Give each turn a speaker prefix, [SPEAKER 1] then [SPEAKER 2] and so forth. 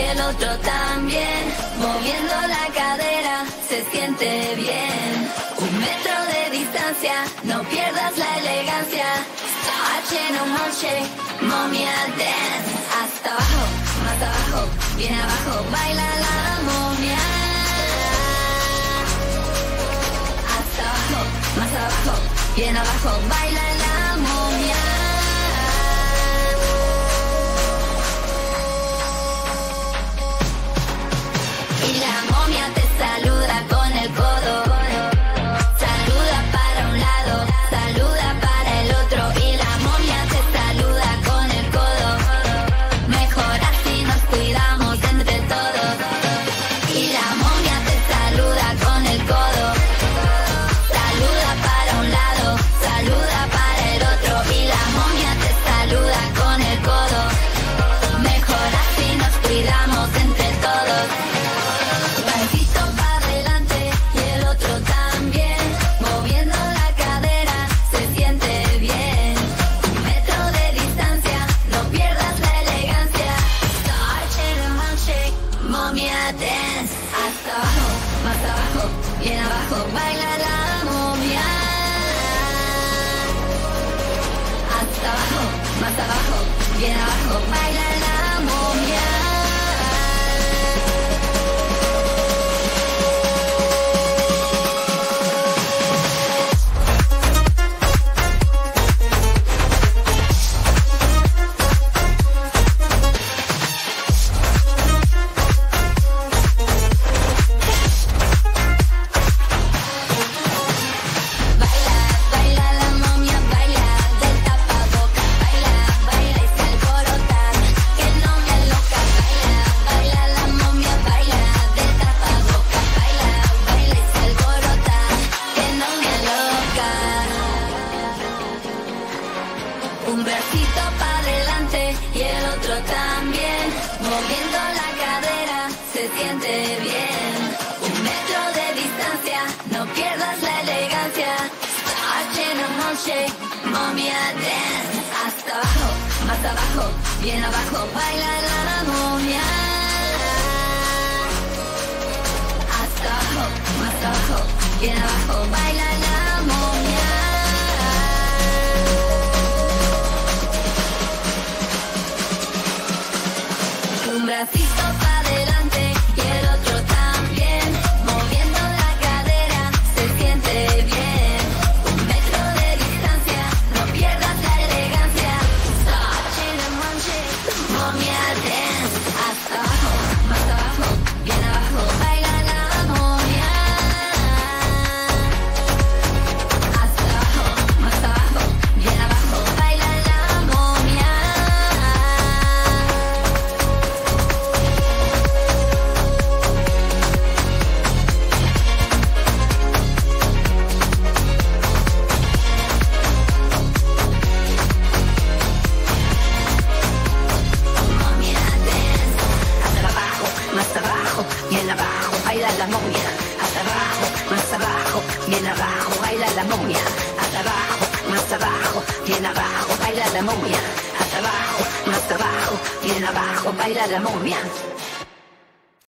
[SPEAKER 1] el otro también. Moviendo la cadera, se siente bien. 1 metro de distancia, no pierdas la elegancia. H no moche, momia dance. Hasta abajo, más abajo, bien abajo, baila la momia. Hasta abajo, más abajo, bien abajo, baila la momia. Y la momia te saluda con el codo. Saluda para un lado, saluda para el otro. Y la momia te saluda con el codo. Mejor así nos cuidamos entre todos. Y la momia te saluda con el codo. Saluda para un lado, saluda para el otro. Y la momia te saluda con el codo. Mejor así nos cuidamos entre todos. Pasito para adelante y el otro también. Moviendo la cadera, se siente bien. 1 metro de distancia, no pierdas la elegancia. Start and handshake, momia dance. Hasta abajo, más abajo, bien abajo, baila la momia. Hasta abajo, más abajo, bien abajo, baila la momia. Baila, baila la momia, baila del tapaboca. Baila, baila y se alborotar, que no me aloca. Baila, baila la momia, baila del tapaboca. Baila, baila y se alborotar, que no me aloca. Un bracito para adelante y el otro también. Moviendo la cadera, se siente bien. 1 metro de distancia, no pierdas la elegancia. H no moche, momia dance. Hasta abajo, más abajo, bien abajo, baila la momia. Hasta abajo, más abajo, bien abajo, baila la momia. Un bracito para adelante y el otro también. Moviendo la cadera, se siente bien. 1 metro de distancia, no pierdas la elegancia. Start and handshake, momia dance. Hasta abajo, más abajo, bien abajo, baila la momia. Hasta abajo, más abajo, bien abajo, baila la momia. Momia dance. Hasta abajo, más abajo, bien abajo, baila la momia. Hasta abajo, más abajo, bien abajo, baila la momia. Hasta abajo, más abajo, bien abajo, baila la momia. Hasta abajo, más abajo, bien abajo, baila la momia.